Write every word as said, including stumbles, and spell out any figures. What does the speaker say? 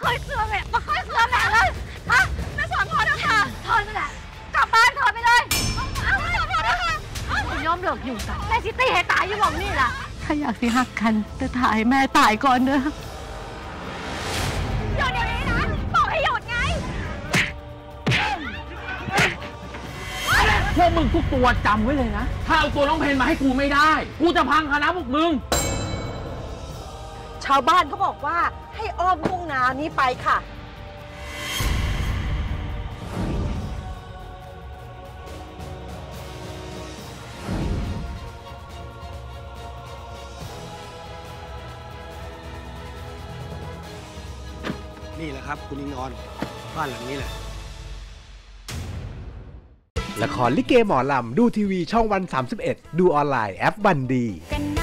ยเสือแม่มาค่อยเสือแม่เลยฮะแม่สอนพอแล้วค่ะถอนไปแหละกลับบ้านถอนไปเลยเอาแม่สอนพอแล้วค่ะคุณยอมเลิกอยู่กันแม่ชิตี้ให้ตายอยู่หวังนี่ล่ะถ้าอยากสิหักกันจะถ่ายแม่ตายก่อนเด้อหยุดเดี๋ยวนี้นะบอกให้หยุดไงพวกมึงทุกตัวจำไว้เลยนะถ้าเอาตัวน้องเพนมาให้กูไม่ได้กูจะพังคณะพวกมึงชาวบ้านเขาบอกว่าให้อ้อมทุ่งนานี้ไปค่ะนี่แหละครับคุณอิงออนบ้านหลังนี้แหละละครลิเกหมอลำดูทีวีช่องวันสามสิบเอ็ดดูออนไลน์แอปบันดี